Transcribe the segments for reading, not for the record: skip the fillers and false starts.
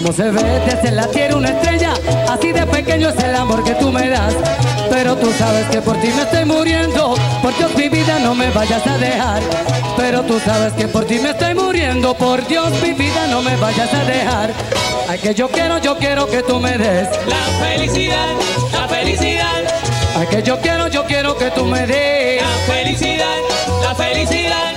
Cómo se ve desde la tierra una estrella, así de pequeño es el amor que tú me das. Pero tú sabes que por ti me estoy muriendo, por Dios mi vida no me vayas a dejar. Pero tú sabes que por ti me estoy muriendo, por Dios mi vida no me vayas a dejar. Ay, que yo quiero que tú me des la felicidad, la felicidad. Ay, que yo quiero que tú me des la felicidad, la felicidad.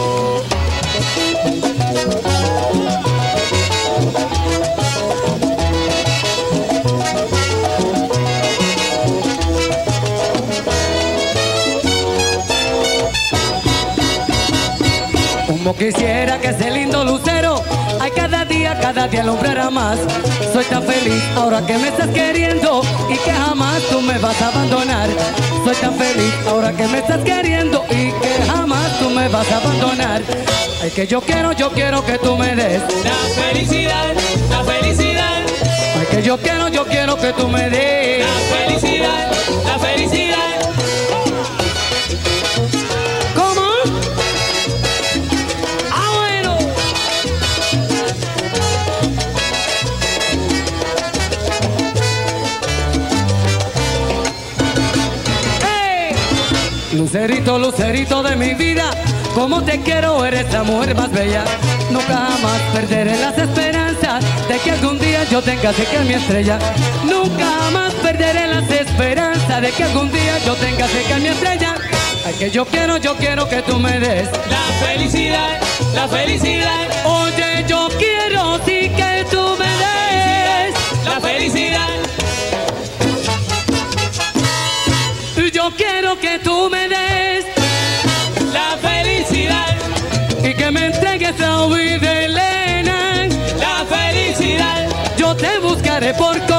Como quisiera que ese lindo lucero, ay, cada día alumbrara más. Soy tan feliz ahora que me estás queriendo y que jamás tú me vas a abandonar. Soy tan feliz ahora que me estás queriendo y que jamás tú me vas a abandonar. Ay, que yo quiero que tú me des la felicidad, la felicidad. Ay, que yo quiero que tú me des la felicidad, la felicidad. Lucerito, lucerito de mi vida, como te quiero, eres la mujer más bella. Nunca jamás perderé las esperanzas de que algún día yo tenga cerca mi estrella. Nunca jamás perderé las esperanzas de que algún día yo tenga cerca mi estrella. Ay, que yo quiero que tú me des la felicidad, la felicidad. Oye, yo quiero sí que tú me des la felicidad. Yo quiero que tú me des la felicidad y que me entregues la vida, Elena. La felicidad. Yo te buscaré por